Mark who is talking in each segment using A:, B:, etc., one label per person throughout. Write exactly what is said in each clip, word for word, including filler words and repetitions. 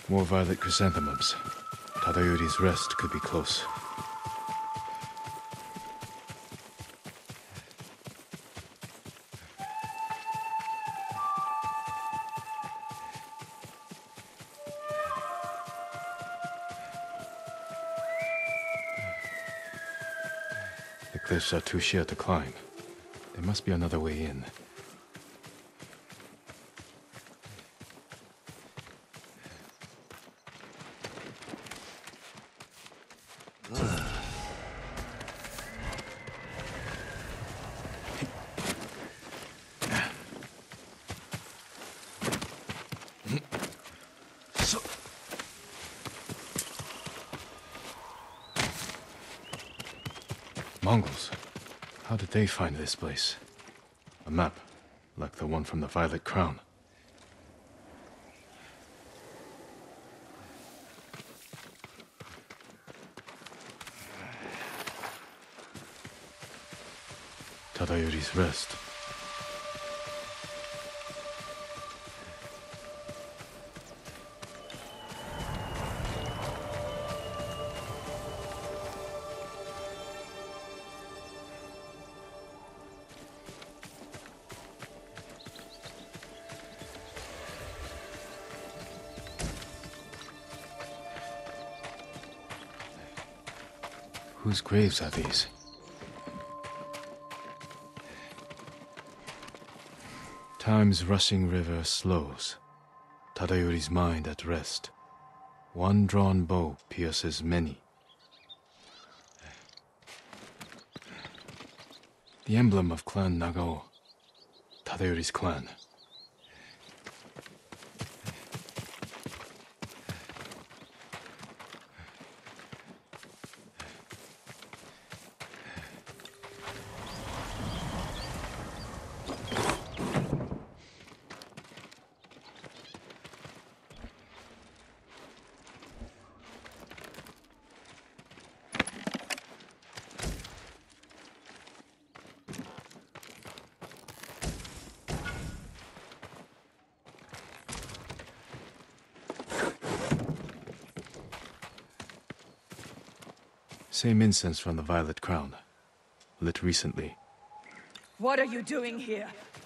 A: More violet chrysanthemums. Tadayori's rest could be close. The cliffs are too sheer to climb. There must be another way in. Mongols. How did they find this place? A map, like the one from the Violet Crown. Tadayori's rest. Whose graves are these? Time's rushing river slows, Tadayori's mind at rest. One drawn bow pierces many. The emblem of Clan Nagao, Tadayori's clan. Same incense from the Violet Crown, lit recently.
B: What are you doing here?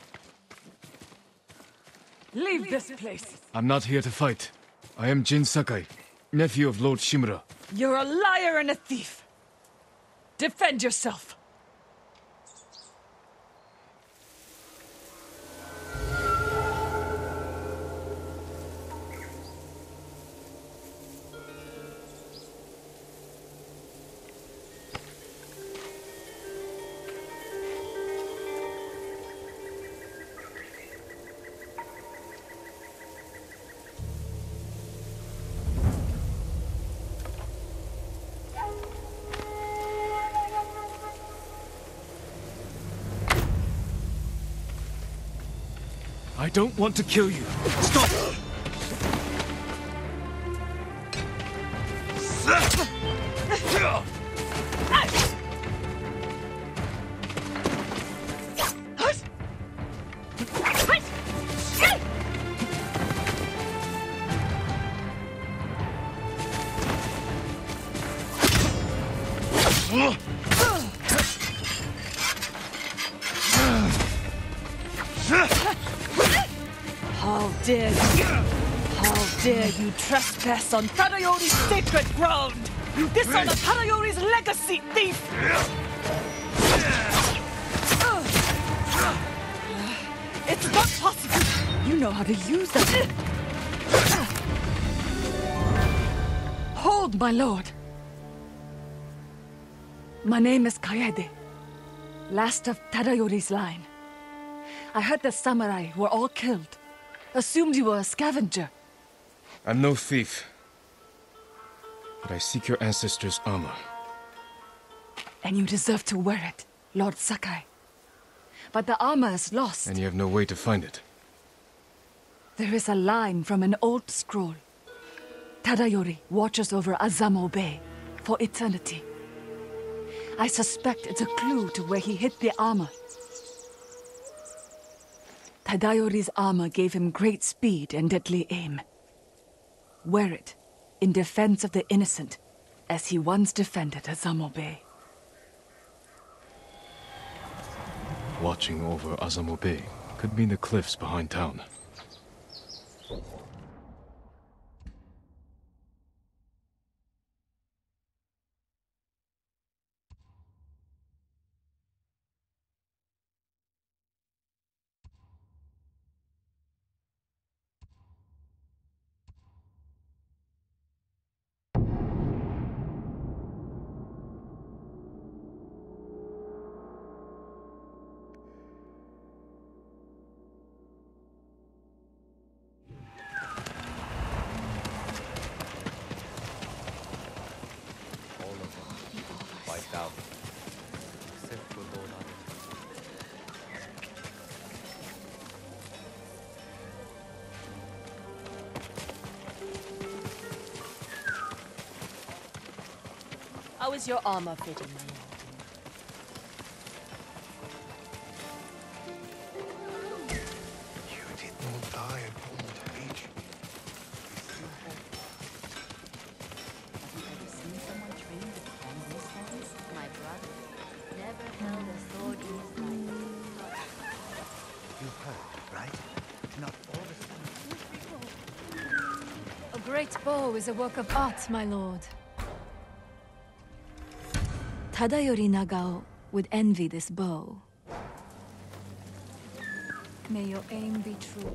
B: Leave this place!
A: I'm not here to fight. I am Jin Sakai, nephew of Lord Shimura.
B: You're a liar and a thief! Defend yourself!
A: I don't want to kill you. Stop!
B: How dare you? How dare you trespass on Tadayori's sacred ground? You dishonor Tadayori's legacy, thief! It's not possible! You know how to use them. Hold, my lord. My name is Kaede, last of Tadayori's line. I heard the samurai were all killed. Assumed you were a scavenger.
A: I'm no thief. But I seek your ancestors' armor.
B: And you deserve to wear it, Lord Sakai. But the armor is lost.
A: And you have no way to find it.
B: There is a line from an old scroll. Tadayori watches over Azamo Bay for eternity. I suspect it's a clue to where he hid the armor. Tadayori's armor gave him great speed and deadly aim. Wear it in defense of the innocent, as he once defended Azamo Bay.
A: Watching over Azamo Bay could mean the cliffs behind town.
B: How is your armor fitting, my lord?
C: You did not die upon the beach.
D: Have you ever seen someone trained with bamboo stems? My brother never held a sword in his life.
C: You heard, right? Not all the time.
E: A great bow is a work of art, my lord. Tadayori Nagao would envy this bow. May your aim be true.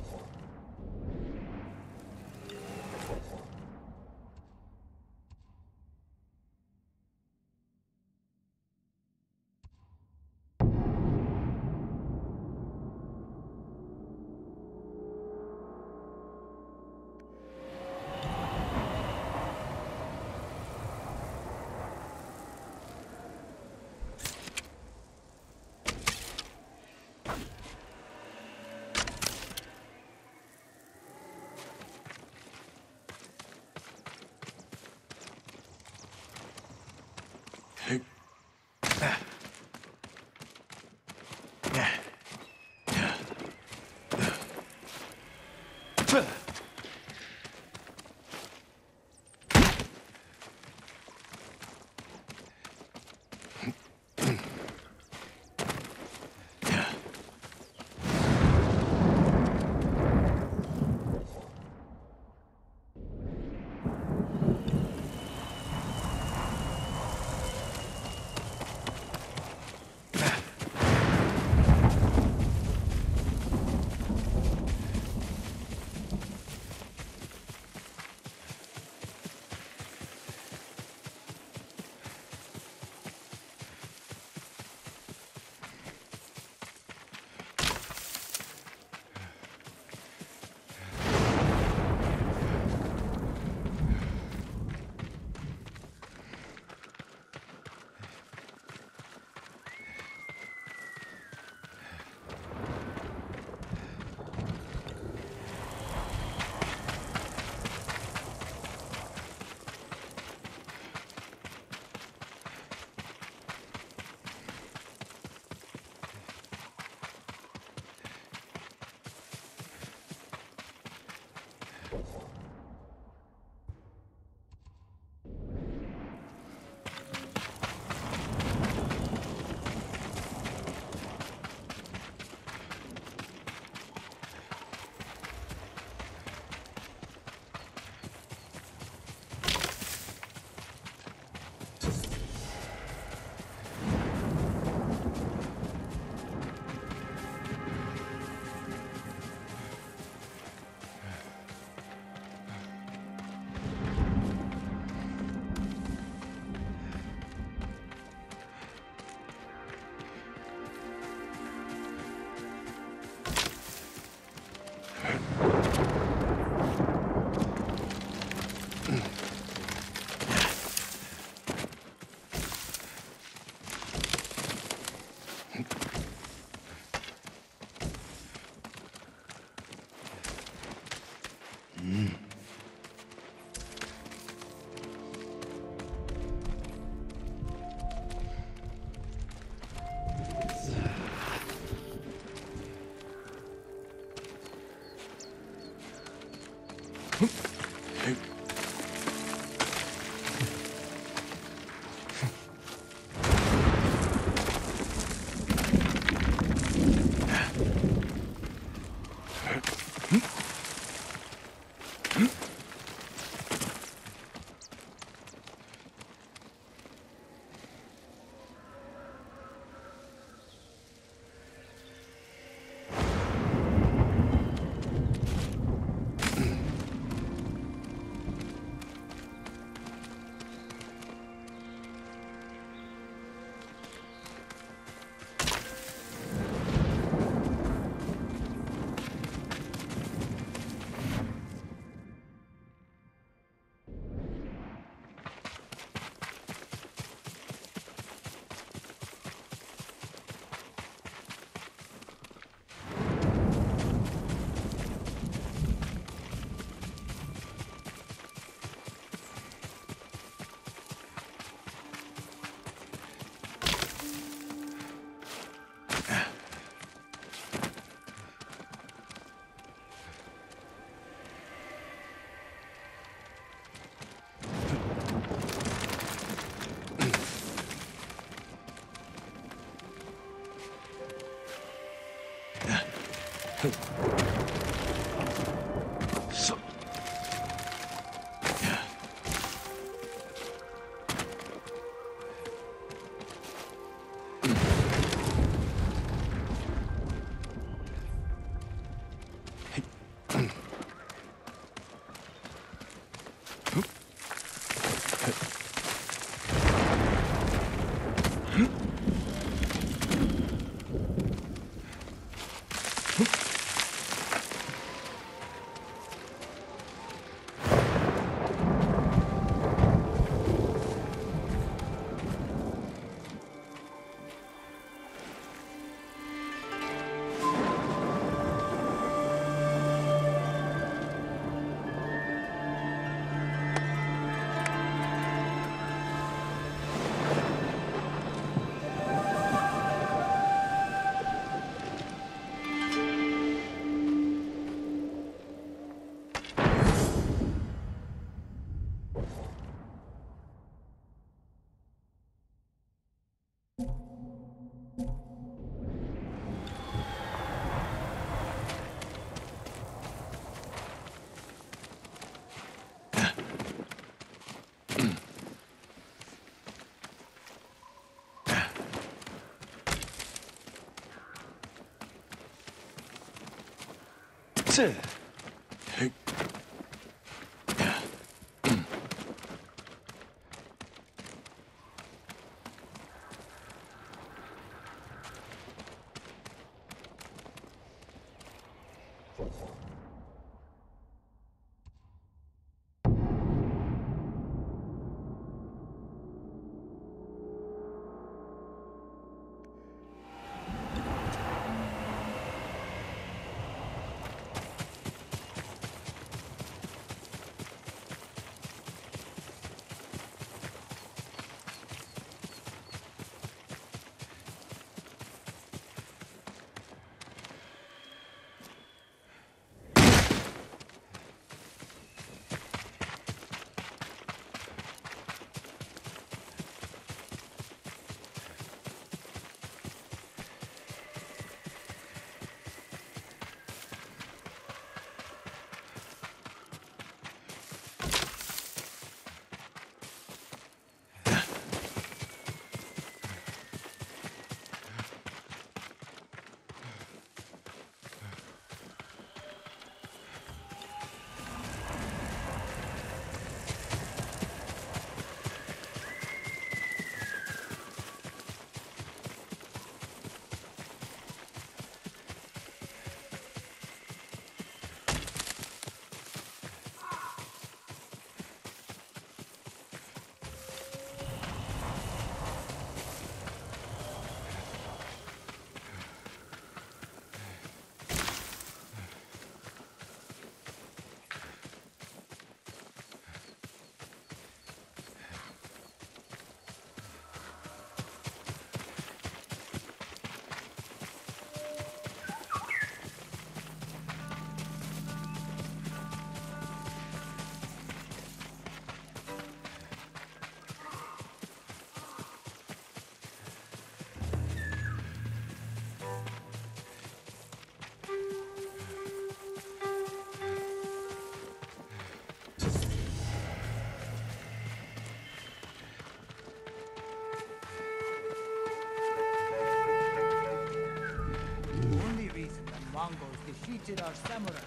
F: defeated our samurai.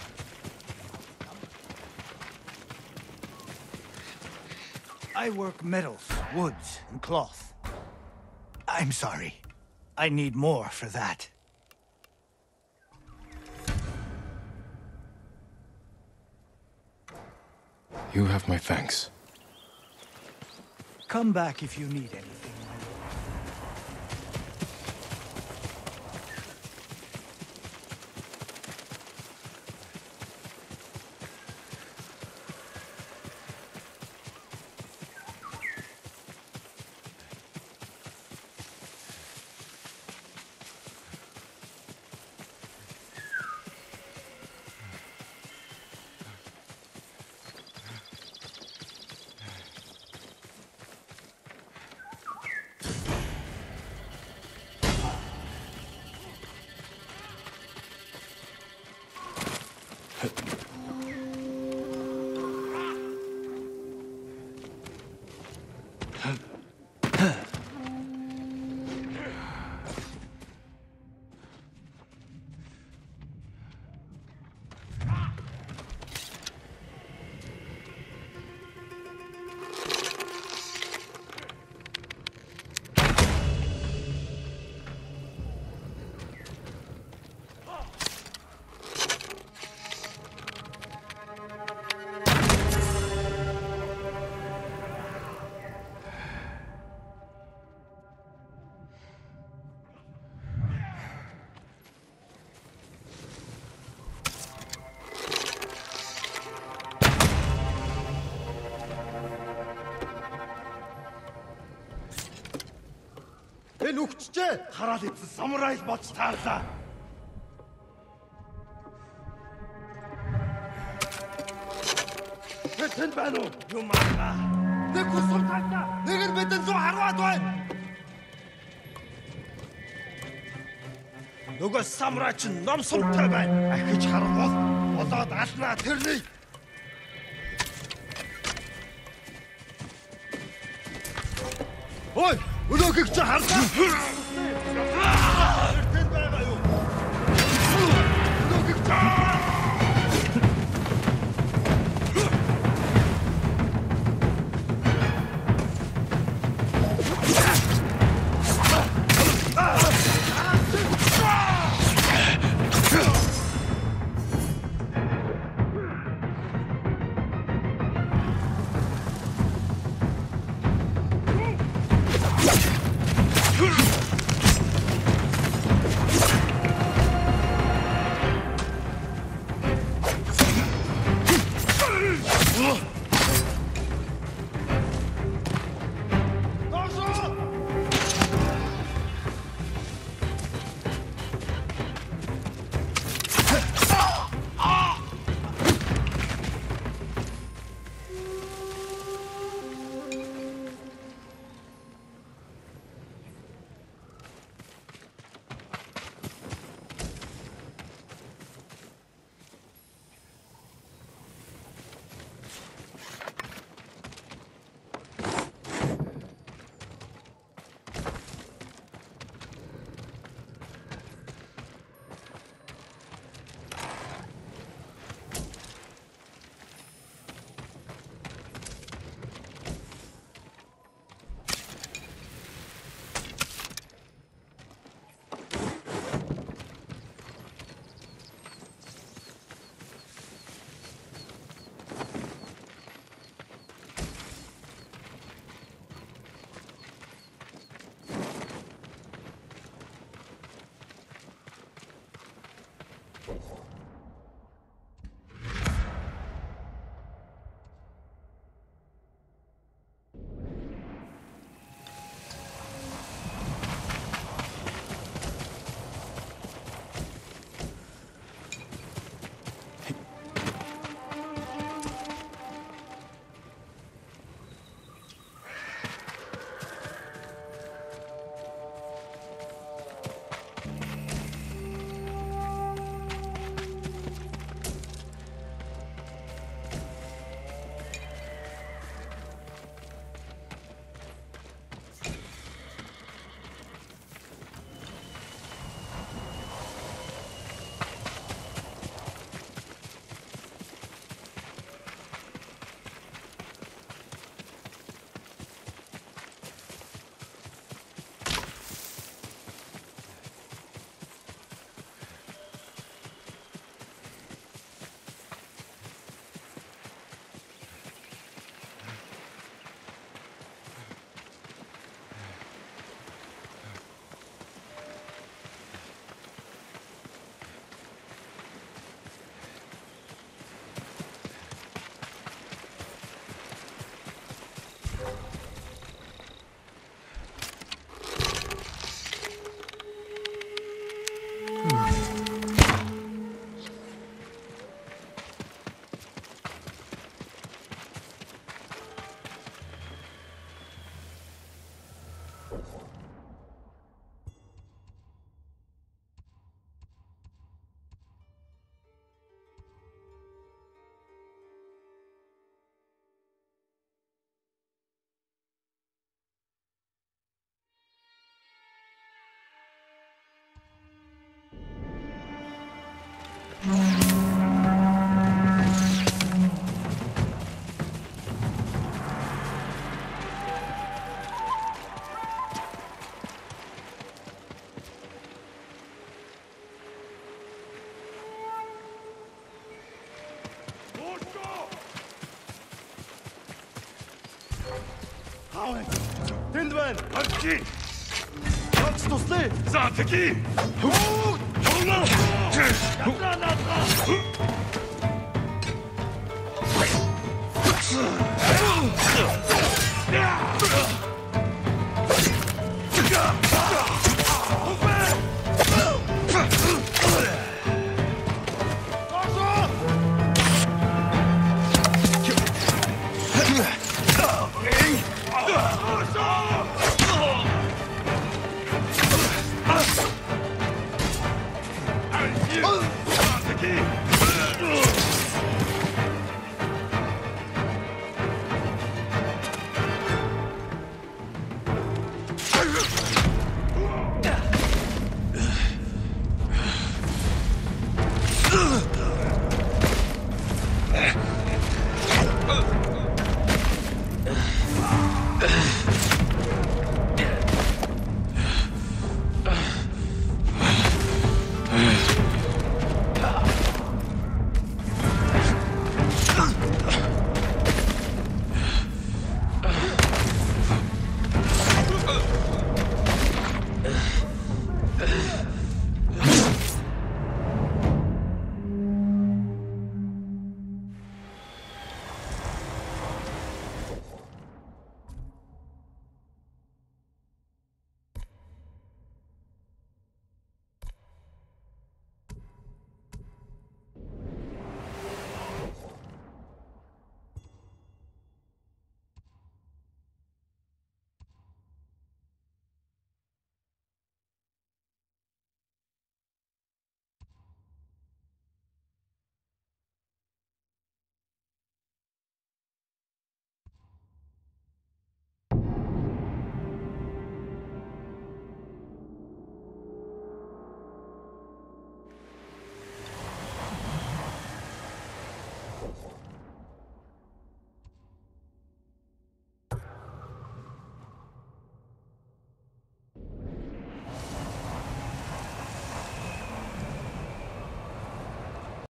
F: I work metals, woods, and cloth. I'm sorry. I need more for that.
A: You have my thanks.
F: Come back if you need anything, my lord.
C: Энэ үгччээ хараал идсэн самурай л болж таарлаа. Тэнд байна уу? Юм аа. Нэг хүсэл таалаа. Нэг нь бидэн зүү харваад байна. Нөгөө самурай ч ном сумтай байна. Ахиж харвал болоод алнаа тэрний. Ой! Өнөөхийг чи харлаа. Тэнд байгаа юу? Өнөөхийг чи 天元発揮勝ちとしてさあ敵ほうそんなやったなった